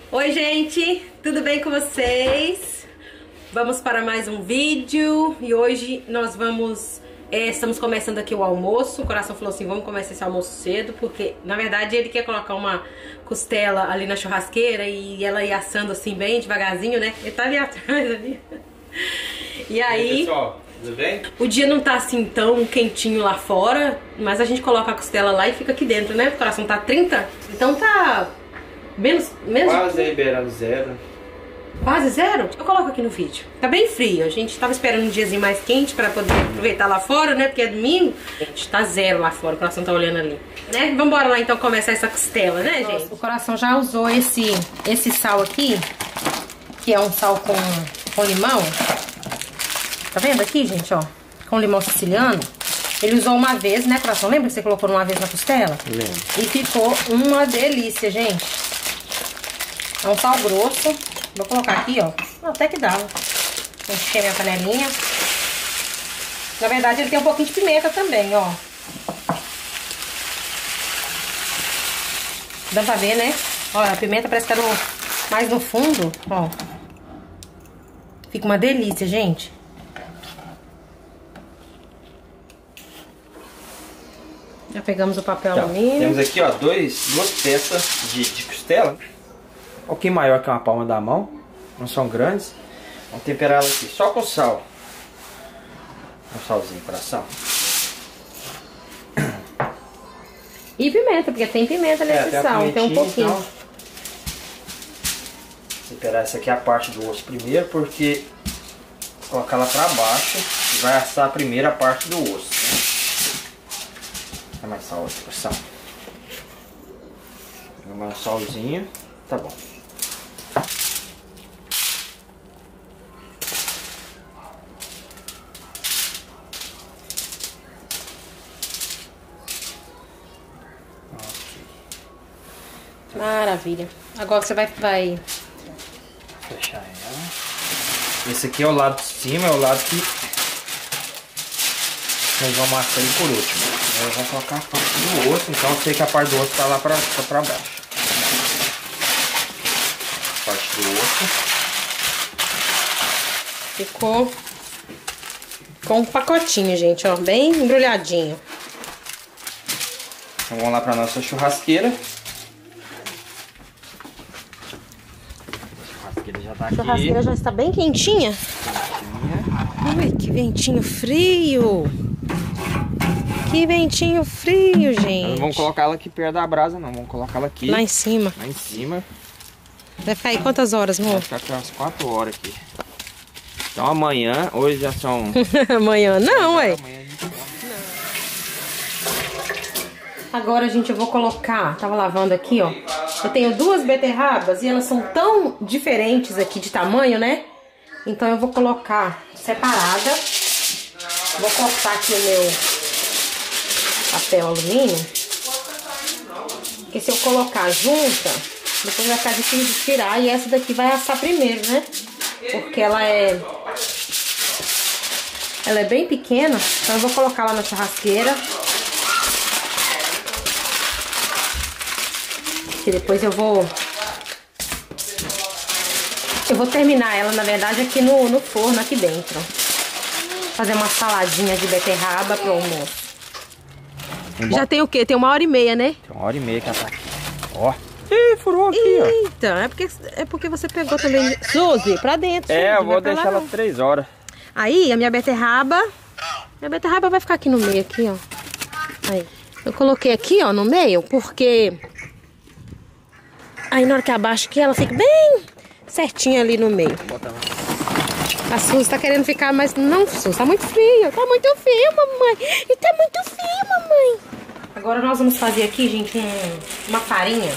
Oi gente, tudo bem com vocês? Vamos para mais um vídeo e hoje nós estamos começando aqui o almoço. O coração falou assim, vamos começar esse almoço cedo, porque na verdade ele quer colocar uma costela ali na churrasqueira e ela ir assando assim bem devagarzinho, né? Ele tá ali atrás ali. E aí, pessoal, tudo bem? O dia não tá assim tão quentinho lá fora, mas a gente coloca a costela lá e fica aqui dentro, né? O coração tá 30, então tá menos quase aí beirando zero. Quase zero? Eu coloco aqui no vídeo. Tá bem frio. A gente tava esperando um diazinho mais quente pra poder aproveitar lá fora, né? Porque é domingo. A gente tá zero lá fora. O coração tá olhando ali. Né? Vambora lá então começar essa costela, né, gente? Nossa, o coração já usou esse sal aqui, que é um sal com limão. Tá vendo aqui, gente, ó? Com limão siciliano. Ele usou uma vez, né, coração? Lembra que você colocou uma vez na costela? Lembro. E ficou uma delícia, gente. É um sal grosso. Vou colocar aqui, ó. Até que dá. Encher minha panelinha. Na verdade, ele tem um pouquinho de pimenta também, ó. Dá pra ver, né? Olha, a pimenta parece que tá mais no fundo, ó. Fica uma delícia, gente. Já pegamos o papel alumínio. Temos aqui, ó, duas peças de costela. Um pouquinho maior que uma palma da mão. Não são grandes. Vamos temperar ela aqui só com sal. Um salzinho, coração. E pimenta, porque tem pimenta nesse sal. Tem um pouquinho. Então. Temperar essa aqui a parte do osso primeiro, porque colocar ela pra baixo e vai assar primeiro a parte do osso, né? É mais sal, coração. Mais um salzinho. Tá bom. Maravilha. Agora você vai fechar ela. Esse aqui é o lado de cima, é o lado que nós vamos amassar ele por último. Eu vou colocar a parte do osso, então eu sei que a parte do osso tá lá pra baixo. Parte do osso. Ficou com um pacotinho, gente, ó, bem embrulhadinho. Então vamos lá pra nossa churrasqueira. A churrasqueira já está bem quentinha. Ui, que ventinho frio. Que ventinho frio, gente. Nós não vamos colocar ela aqui perto da brasa, não. Vamos colocar ela aqui. Lá em cima. Lá em cima. Vai ficar aí quantas horas, amor? Vai ficar aqui umas 4 horas aqui. Então amanhã, hoje já são... Amanhã não, ué. Amanhã a gente... Agora, gente, eu vou colocar... Tava lavando aqui, ó. Eu tenho duas beterrabas e elas são tão diferentes aqui de tamanho, né? Então eu vou colocar separada. Vou cortar aqui o meu papel alumínio. Porque se eu colocar junta, depois vai ficar difícil de tirar. E essa daqui vai assar primeiro, né? Porque ela é bem pequena. Então eu vou colocar lá na churrasqueira. E depois eu vou terminar ela, na verdade, aqui no forno, aqui dentro. Fazer uma saladinha de beterraba pro almoço. Já tem o quê? Tem 1h30, né? Tem 1h30 que ela tá aqui. Ó. Ih, furou aqui, ó. Eita, é porque você pegou também... Suzy, pra dentro. Suzy, eu vou deixar ela 3 horas. Aí, a minha beterraba vai ficar aqui no meio, aqui, ó. Aí. Eu coloquei aqui, ó, no meio, porque... Aí na hora que abaixa aqui, ela fica bem certinha ali no meio. A Suzy tá querendo ficar, mas não, Suzy, tá muito frio. Tá muito frio, mamãe. E tá muito frio, mamãe. Agora nós vamos fazer aqui, gente, uma farinha.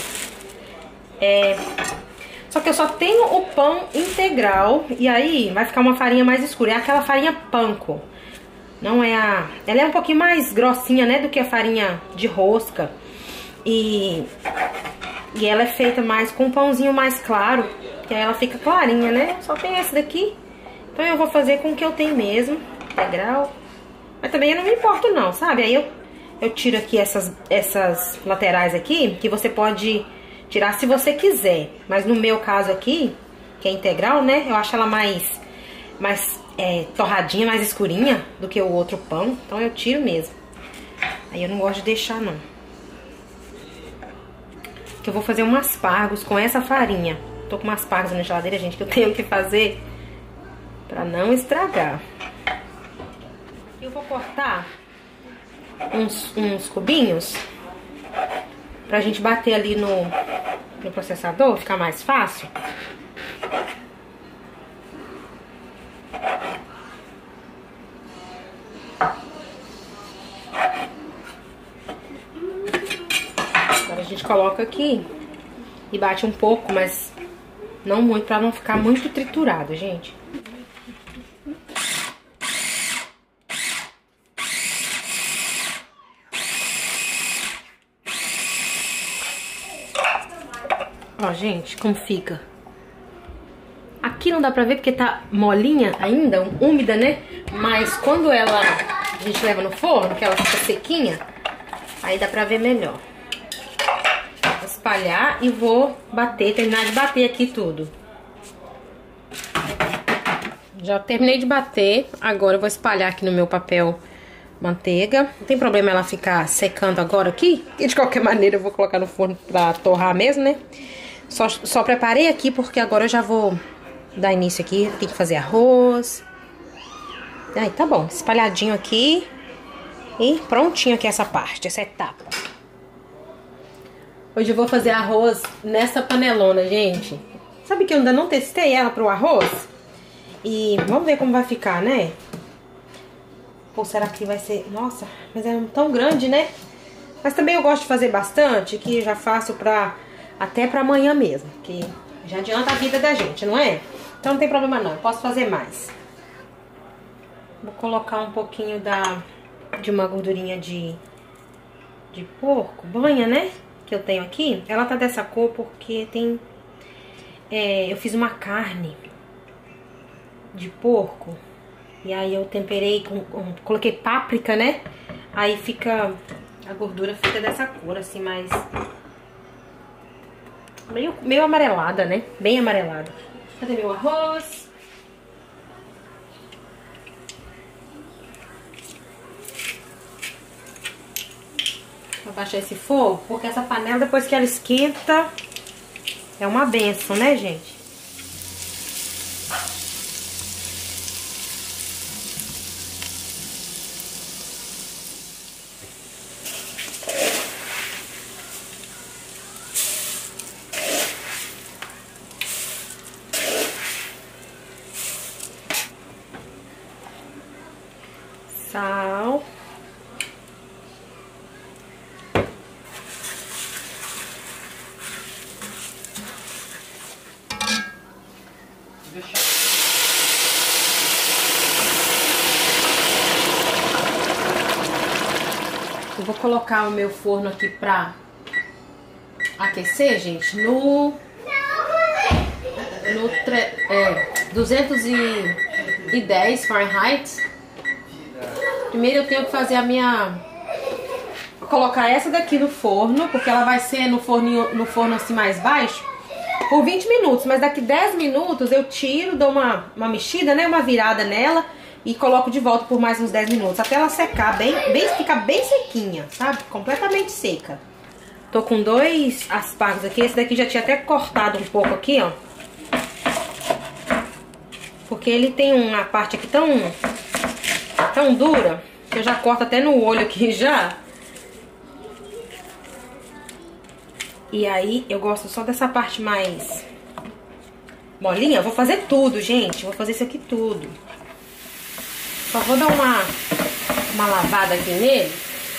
Só que eu só tenho o pão integral. E aí vai ficar uma farinha mais escura. É aquela farinha panko. Não é a... Ela é um pouquinho mais grossinha, né, do que a farinha de rosca. E ela é feita mais com um pãozinho mais claro, que aí ela fica clarinha, né? Só tem essa daqui. Então eu vou fazer com o que eu tenho mesmo, integral. Mas também eu não me importo não, sabe? Aí eu tiro aqui essas laterais aqui, que você pode Tirar se você quiser. Mas no meu caso aqui, que é integral, né? Eu acho ela mais torradinha, mais escurinha do que o outro pão. Então eu tiro mesmo. Aí eu não gosto de deixar, não. Que eu vou fazer um aspargos com essa farinha. Tô com umas aspargos na geladeira, gente, que eu tenho que fazer pra não estragar. Eu vou cortar uns cubinhos pra gente bater ali no processador, ficar mais fácil. Agora a gente coloca aqui e bate um pouco, mas não muito, pra não ficar muito triturado, gente. Ó, gente, como fica. Aqui não dá pra ver porque tá molinha ainda, úmida, né? Mas quando a gente leva no forno, que ela fica sequinha, aí dá pra ver melhor. Vou espalhar e vou bater, terminar de bater aqui tudo. Já terminei de bater, agora eu vou espalhar aqui no meu papel manteiga. Não tem problema ela ficar secando agora aqui, e de qualquer maneira eu vou colocar no forno pra torrar mesmo, né? Só preparei aqui porque agora eu já vou dar início aqui. Tem que fazer arroz. Aí tá bom, espalhadinho aqui. E prontinho aqui essa parte, essa etapa. Hoje eu vou fazer arroz nessa panelona, gente. Sabe que eu ainda não testei ela pro arroz? E vamos ver como vai ficar, né? Ou será que vai ser... Nossa, mas é tão grande, né? Mas também eu gosto de fazer bastante, que eu já faço até pra amanhã mesmo. Que já adianta a vida da gente, não é? Então não tem problema não, eu posso fazer mais. Vou colocar um pouquinho de uma gordurinha de porco, banha, né? Que eu tenho aqui. Ela tá dessa cor porque tem... eu fiz uma carne de porco. E aí eu temperei, coloquei páprica, né? Aí fica... A gordura fica dessa cor, assim, mais... Meio amarelada, né? Bem amarelada. Cadê meu arroz? Vou abaixar esse fogo, porque essa panela, depois que ela esquenta, é uma benção, né, gente? Sal. Eu vou colocar o meu forno aqui pra aquecer, gente, no 210 Fahrenheit. Primeiro eu tenho que fazer vou colocar essa daqui no forno, porque ela vai ser no forno assim mais baixo, por 20 minutos. Mas daqui 10 minutos eu tiro, dou uma mexida, né, uma virada nela e coloco de volta por mais uns 10 minutos, até ela secar, ficar bem sequinha, sabe? Completamente seca. Tô com 2 aspargos aqui, esse daqui já tinha até cortado um pouco aqui, ó. Porque ele tem uma parte aqui tão dura, que eu já corto até no olho aqui já. E aí eu gosto só dessa parte mais molinha. Eu vou fazer tudo, gente. Vou fazer isso aqui tudo. Só vou dar uma lavada aqui nele.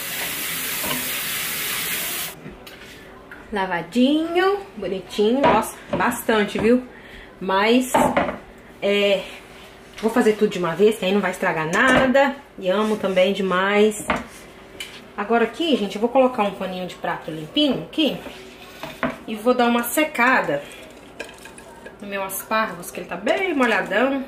Lavadinho, bonitinho. Nossa, bastante, viu? Mas vou fazer tudo de uma vez, que aí não vai estragar nada. E amo também demais. Agora aqui, gente, eu vou colocar um paninho de prato limpinho aqui. E vou dar uma secada no meu aspargos, que ele tá bem molhadão.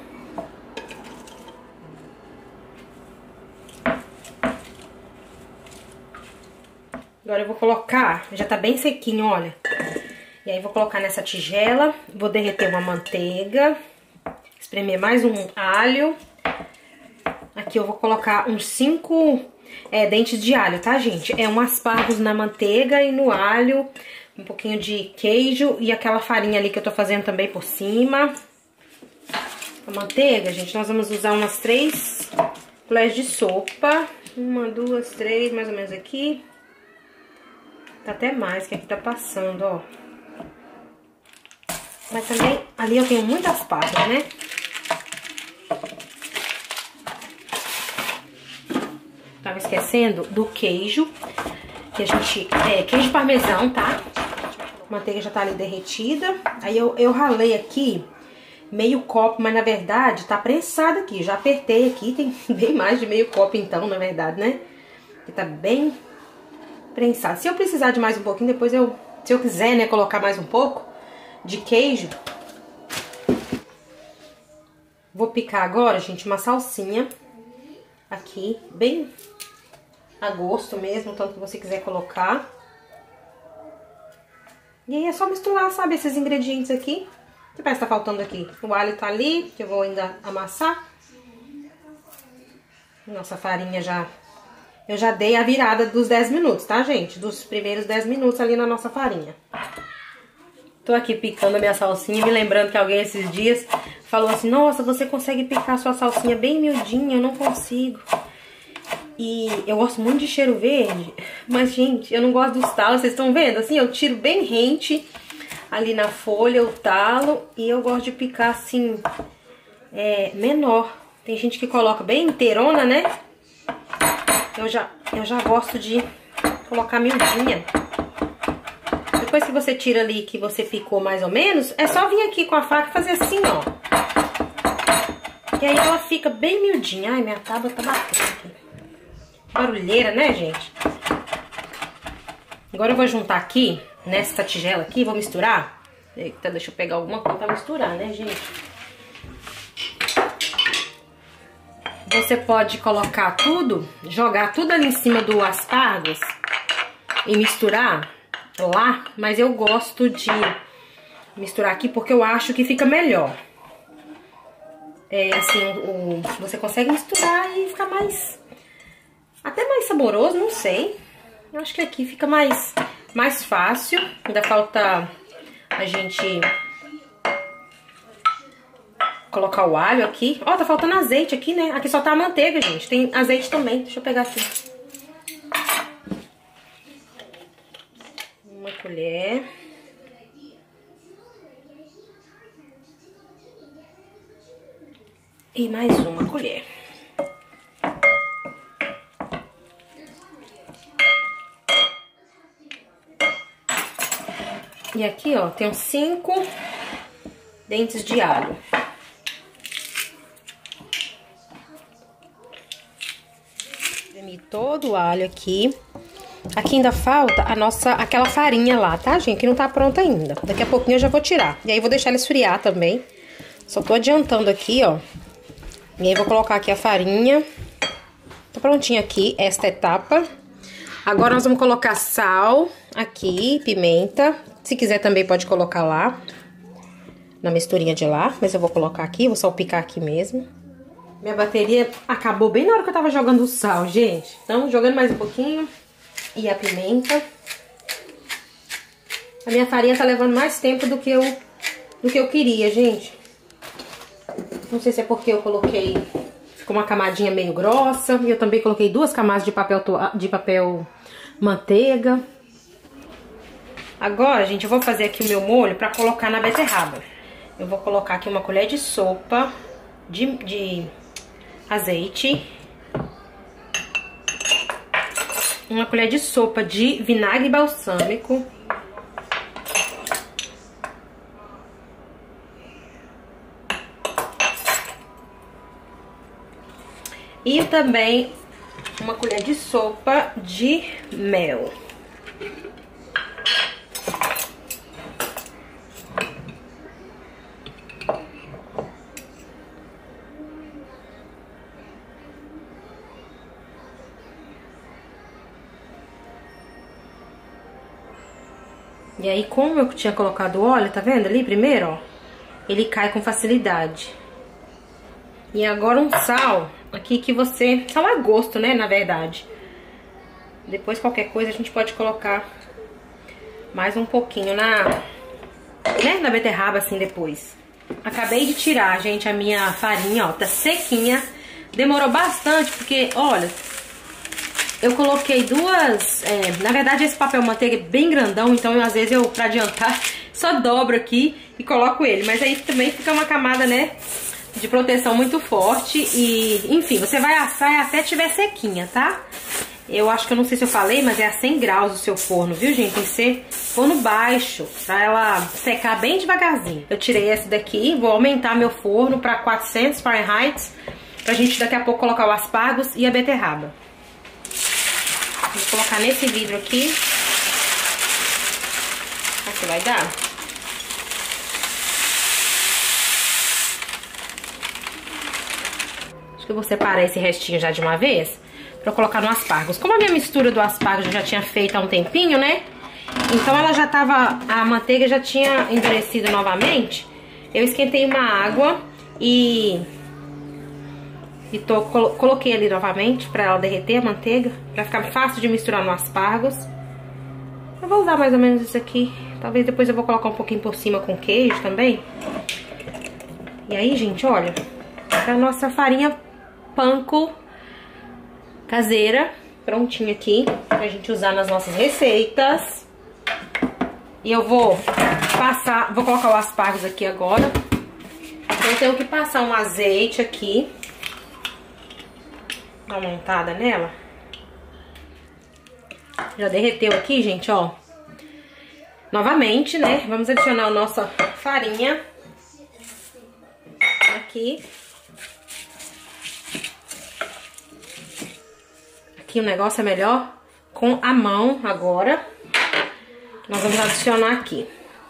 Agora eu vou colocar, já tá bem sequinho, olha. E aí vou colocar nessa tigela, vou derreter uma manteiga, espremer mais um alho. Aqui eu vou colocar uns 5 dentes de alho, tá, gente? Um aspargos na manteiga e no alho, um pouquinho de queijo e aquela farinha ali que eu tô fazendo também por cima. A manteiga, gente, nós vamos usar umas 3 colheres de sopa. 1, 2, 3, mais ou menos aqui. Tá até mais, que aqui tá passando, ó. Mas também, ali eu tenho muitas pastas, né? Tava esquecendo do queijo. Que a gente... queijo parmesão, tá? A manteiga já tá ali derretida. Aí eu ralei aqui meio copo, mas na verdade tá prensado aqui. Já apertei aqui, tem bem mais de meio copo então, na verdade, né? Que tá bem prensado. Se eu precisar de mais um pouquinho, depois se eu quiser, né, colocar mais um pouco de queijo. Vou picar agora, gente, uma salsinha aqui, bem a gosto mesmo, tanto que você quiser colocar. E aí é só misturar, sabe, esses ingredientes aqui. O que parece que tá faltando aqui? O alho tá ali, que eu vou ainda amassar. Nossa farinha já... Eu já dei a virada dos 10 minutos, tá, gente? Dos primeiros 10 minutos ali na nossa farinha. Tô aqui picando a minha salsinha, me lembrando que alguém esses dias falou assim: nossa, você consegue picar a sua salsinha bem miudinha, eu não consigo. E eu gosto muito de cheiro verde, mas, gente, eu não gosto dos talos, vocês estão vendo? Assim, eu tiro bem rente ali na folha, eu talo, e eu gosto de picar assim, menor. Tem gente que coloca bem inteirona, né? Eu já gosto de colocar miudinha. Depois que você tira ali, que você picou mais ou menos, é só vir aqui com a faca e fazer assim, ó. E aí ela fica bem miudinha. Ai, minha tábua tá batendo aqui. Barulheira, né, gente? Agora eu vou juntar aqui, nessa tigela aqui, vou misturar. Eita, deixa eu pegar alguma coisa pra misturar, né, gente? Você pode colocar tudo, jogar tudo ali em cima do aspargos e misturar lá, mas eu gosto de misturar aqui porque eu acho que fica melhor. Assim, você consegue misturar e fica até mais saboroso, não sei. Eu acho que aqui fica mais fácil. Ainda falta a gente colocar o alho aqui. Ó, tá faltando azeite aqui, né? Aqui só tá a manteiga, gente. Tem azeite também. Deixa eu pegar aqui. Uma colher. E mais uma colher. E aqui, ó, tem uns 5 dentes de alho. Espremi todo o alho aqui. Aqui ainda falta aquela farinha lá, tá, gente? Que não tá pronta ainda. Daqui a pouquinho eu já vou tirar. E aí vou deixar ela esfriar também. Só tô adiantando aqui, ó. E aí vou colocar aqui a farinha. Tá prontinha aqui esta etapa. Agora nós vamos colocar sal aqui, pimenta. Se quiser também pode colocar lá, na misturinha de lá. Mas eu vou colocar aqui, vou salpicar aqui mesmo. Minha bateria acabou bem na hora que eu tava jogando o sal, gente. Então, jogando mais um pouquinho. E a pimenta. A minha farinha tá levando mais tempo do que eu queria, gente. Não sei se é porque eu coloquei... Ficou uma camadinha meio grossa. E eu também coloquei 2 camadas de papel manteiga. Agora, gente, eu vou fazer aqui o meu molho pra colocar na beterraba. Eu vou colocar aqui uma colher de sopa de azeite. Uma colher de sopa de vinagre balsâmico. E também uma colher de sopa de mel. E aí, como eu tinha colocado óleo, tá vendo ali primeiro, ó? Ele cai com facilidade. E agora um sal aqui que você... Sal a gosto, né, na verdade. Depois, qualquer coisa, a gente pode colocar mais um pouquinho na beterraba, assim, depois. Acabei de tirar, gente, a minha farinha, ó, tá sequinha. Demorou bastante, porque, olha, eu coloquei duas... na verdade, esse papel manteiga é bem grandão, então, às vezes, pra adiantar, só dobro aqui e coloco ele. Mas aí também fica uma camada, né, de proteção muito forte. E, enfim, você vai assar até tiver sequinha, tá? Eu acho que eu não sei se eu falei, mas é a 100 graus o seu forno, viu, gente? Tem que ser forno baixo, pra ela secar bem devagarzinho. Eu tirei essa daqui, vou aumentar meu forno pra 400 Fahrenheit, pra gente daqui a pouco colocar o aspargos e a beterraba. Vou colocar nesse vidro aqui. Aqui vai dar. Acho que eu vou separar esse restinho já de uma vez pra eu colocar no aspargos. Como a minha mistura do aspargos eu já tinha feito há um tempinho, né? Então ela já tava... A manteiga já tinha endurecido novamente. Eu esquentei uma água e coloquei ali novamente pra ela derreter a manteiga, pra ficar fácil de misturar no aspargos. Eu vou usar mais ou menos isso aqui. Talvez depois eu vou colocar um pouquinho por cima com queijo também. E aí, gente, olha, a nossa farinha panko caseira, prontinha aqui, pra gente usar nas nossas receitas. E eu vou colocar o aspargos aqui agora. Eu tenho que passar um azeite aqui. Dar uma untada nela. Já derreteu aqui, gente, ó. Novamente, né, vamos adicionar a nossa farinha aqui. Aqui o negócio é melhor com a mão agora. Nós vamos adicionar aqui.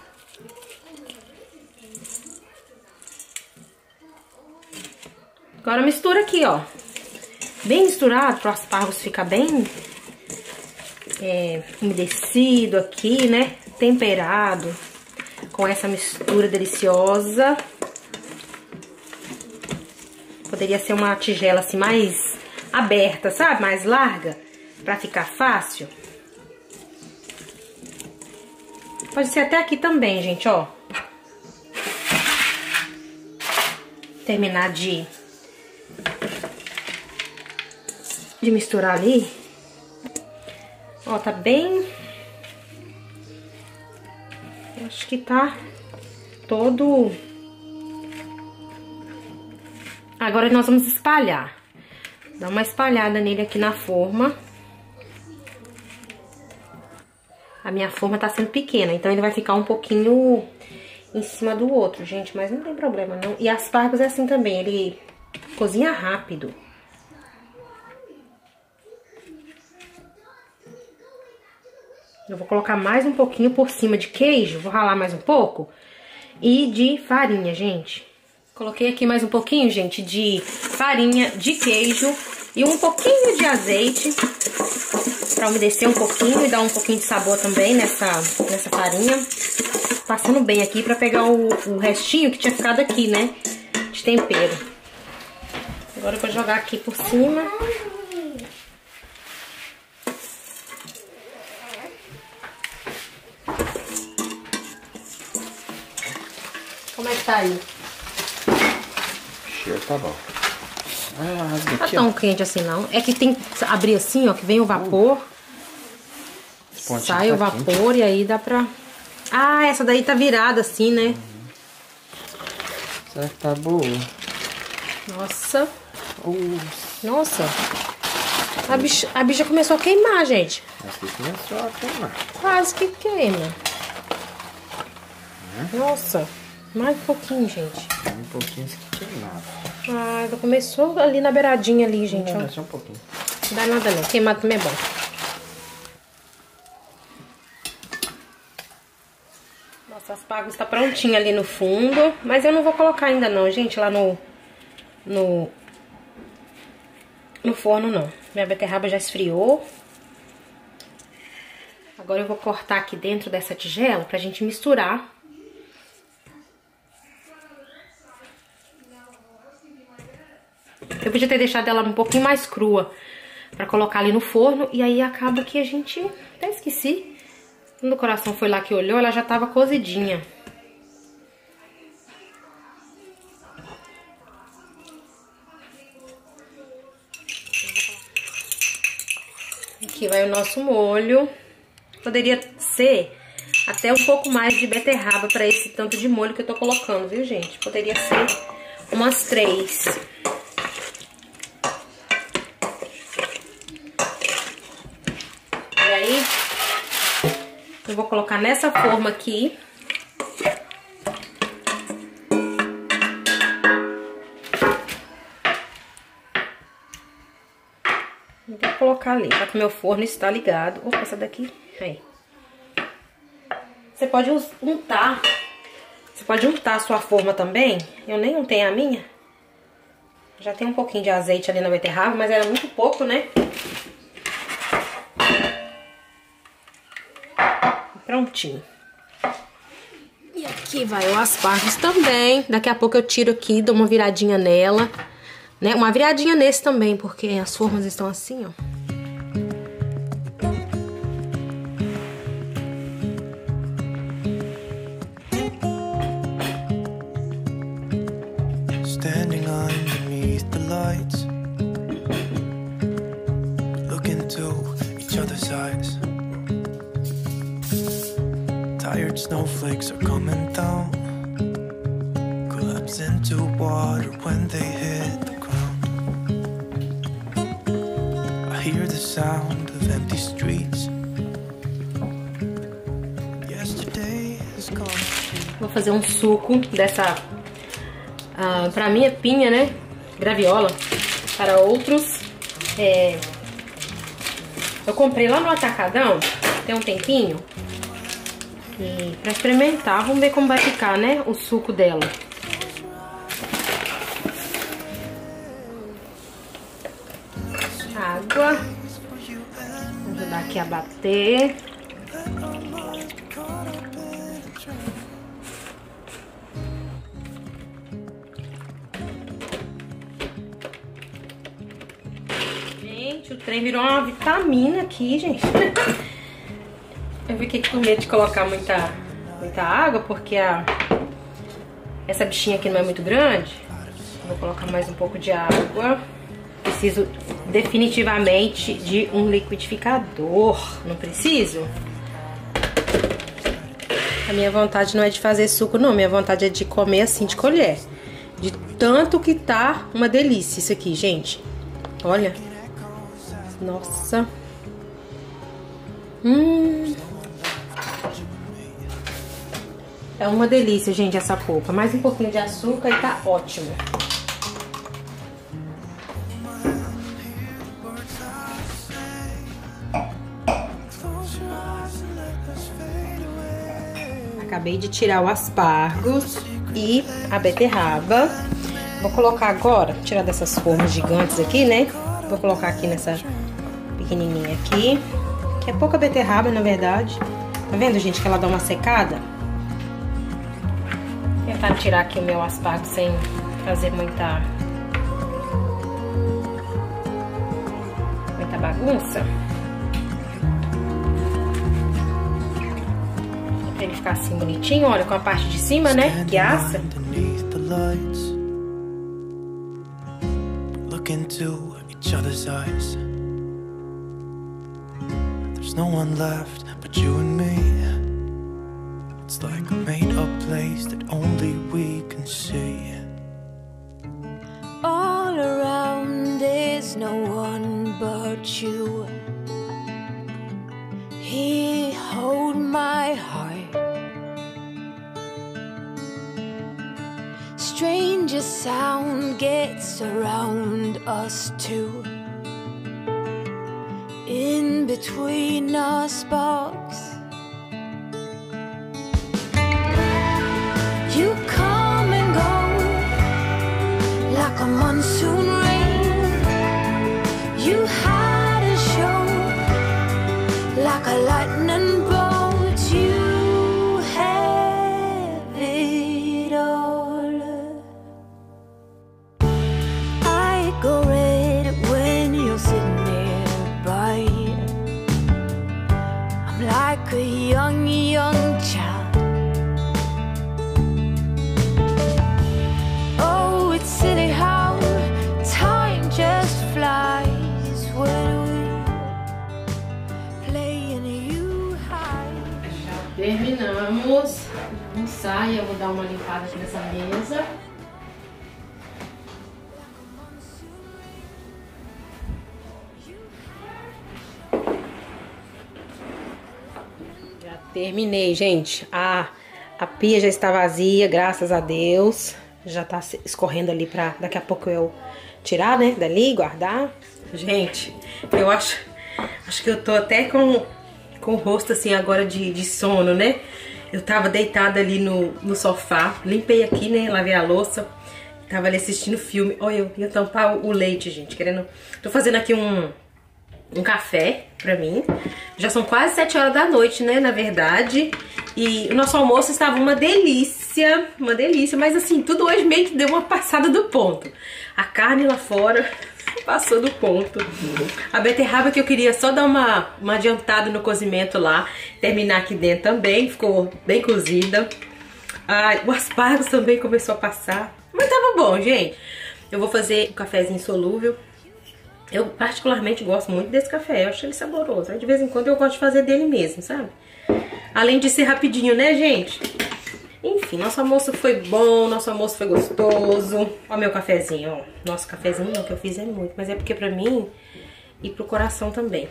Agora mistura aqui, ó. Bem misturado, para o aspargos ficar bem umedecido aqui, né? Temperado com essa mistura deliciosa. Poderia ser uma tigela assim mais aberta, sabe? Mais larga, pra ficar fácil. Pode ser até aqui também, gente, ó. Terminar de misturar ali. Ó, tá bem... Eu acho que tá todo... Agora nós vamos espalhar. Dá uma espalhada nele aqui na forma. A minha forma tá sendo pequena, então ele vai ficar um pouquinho em cima do outro, gente. Mas não tem problema, não. E aspargos é assim também, ele cozinha rápido. Eu vou colocar mais um pouquinho por cima de queijo, vou ralar mais um pouco. E de farinha, gente. Coloquei aqui mais um pouquinho, gente, de farinha, de queijo e um pouquinho de azeite pra umedecer um pouquinho e dar um pouquinho de sabor também nessa farinha. Passando bem aqui pra pegar o restinho que tinha ficado aqui, né, de tempero. Agora eu vou jogar aqui por cima. Como é que tá aí? O cheiro tá bom. Não tá tão quente assim, não. É que tem que abrir assim, ó, que vem o vapor. Sai o vapor e aí dá pra... Ah, essa daí tá virada assim, né? Será que tá boa? Nossa. Nossa. A bicha começou a queimar, gente. Acho que começou a queimar. Quase que queima. Nossa. Mais um pouquinho, gente. Um pouquinho que queimado. Ah, ela começou ali na beiradinha ali, gente. Não, só um pouquinho. Não dá nada não, queimado também é bom. Nossa, aspargos tá prontinho ali no fundo. Mas eu não vou colocar ainda não, gente, lá no forno não. Minha beterraba já esfriou. Agora eu vou cortar aqui dentro dessa tigela pra gente misturar. Eu podia ter deixado ela um pouquinho mais crua pra colocar ali no forno. E aí acaba que a gente... Até esqueci. Quando o coração foi lá que olhou, ela já tava cozidinha. Aqui vai o nosso molho. Poderia ser até um pouco mais de beterraba pra esse tanto de molho que eu tô colocando, viu, gente? Poderia ser umas 3. E aí, eu vou colocar nessa forma aqui. Vou colocar ali, já que o meu forno está ligado. Opa, essa daqui, aí. Você pode untar. Você pode untar a sua forma também. Eu nem untei a minha. Já tem um pouquinho de azeite ali na beterraba, mas era muito pouco, né? Prontinho. E aqui vai o aspargos também. Daqui a pouco eu tiro aqui, dou uma viradinha nela. Né? Uma viradinha nesse também, porque as formas estão assim, ó. Standing underneath the lights, look into each other's eyes. Tired snowflakes are coming down, collapse into water when they hit the ground. I hear the sound of empty streets. Yesterday has come. Vou fazer um suco dessa, pra mim é pinha, né? Graviola. Para outros, eu comprei lá no Atacadão, tem um tempinho. E pra experimentar, vamos ver como vai ficar, né? O suco dela. Água. Vou ajudar aqui a bater. Gente, o trem virou uma vitamina aqui, gente. Eu fiquei com medo de colocar muita água, porque essa bichinha aqui não é muito grande. Vou colocar mais um pouco de água. Preciso definitivamente de um liquidificador. Não preciso? A minha vontade não é de fazer suco, não. Minha vontade é de comer assim, de colher. De tanto que tá uma delícia isso aqui, gente. Olha. Nossa. É uma delícia, gente, essa polpa. Mais um pouquinho de açúcar e tá ótimo. Acabei de tirar o aspargos e a beterraba. Vou colocar agora, tirar dessas formas gigantes aqui, né? Vou colocar aqui nessa pequenininha aqui. Que é pouca beterraba, na verdade. Tá vendo, gente, que ela dá uma secada? Vou tentar tirar aqui o meu aspargo sem fazer muita bagunça. Pra ele ficar assim bonitinho, olha, com a parte de cima, né, que assa. Look into each other's eyes. There's no one left but you and me. It's like a made-up place that only we can see. All around there's no one but you. Here, hold my heart. Stranger sound gets around us two. In between our sparks, you come and go like a monsoon rain. You hide and show like a lightning e eu vou dar uma limpada aqui nessa mesa. Já terminei, gente. A pia já está vazia, graças a Deus. Já tá escorrendo ali pra daqui a pouco eu tirar, né, dali, guardar. Gente, eu acho que eu tô até com o rosto assim agora de sono, né? Eu tava deitada ali no sofá, limpei aqui, né, lavei a louça. Tava ali assistindo filme. Olha, eu ia tampar o leite, gente, querendo... Tô fazendo aqui um café pra mim. Já são quase 7 horas da noite, né, na verdade. E o nosso almoço estava uma delícia, mas assim, tudo hoje meio que deu uma passada do ponto. A carne lá fora passou do ponto. A beterraba que eu queria só dar uma adiantada no cozimento lá, terminar aqui dentro também, ficou bem cozida. O aspargos também começou a passar, mas tava bom, gente. Eu vou fazer um cafezinho solúvel. Eu particularmente gosto muito desse café, eu acho ele saboroso. Aí de vez em quando eu gosto de fazer dele mesmo, sabe? Além de ser rapidinho, né, gente? Enfim, nosso almoço foi bom, nosso almoço foi gostoso. Ó meu cafezinho, ó. Nosso cafezinho que eu fiz é muito, mas é porque pra mim e pro coração também.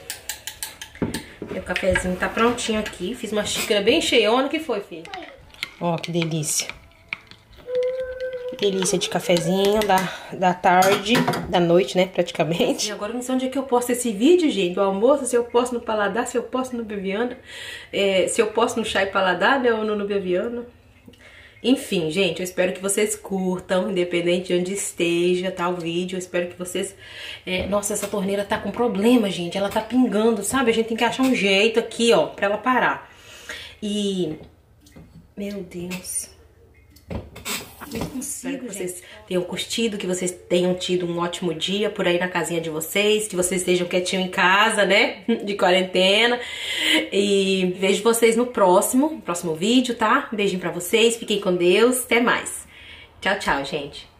Meu cafezinho tá prontinho aqui. Fiz uma xícara bem cheiona. O que foi, filho? Ó, que delícia. Que delícia de cafezinho da tarde, da noite, né, praticamente. E agora eu não sei onde é que eu posto esse vídeo, gente, do almoço, se eu posto no Paladar, se eu posto no Beviano, se eu posto no Chá e Paladar, né, ou no Beviano. Enfim, gente, eu espero que vocês curtam, independente de onde esteja, tá, o vídeo. Eu espero que vocês... Nossa, essa torneira tá com problema, gente, ela tá pingando, sabe? A gente tem que achar um jeito aqui, ó, pra ela parar. E... Meu Deus... Não consigo, espero que vocês tenham curtido, que vocês tenham tido um ótimo dia por aí na casinha de vocês, que vocês estejam quietinhos em casa, né, de quarentena. E vejo vocês no próximo vídeo, tá? Um beijinho pra vocês, fiquem com Deus, até mais. Tchau, tchau, gente.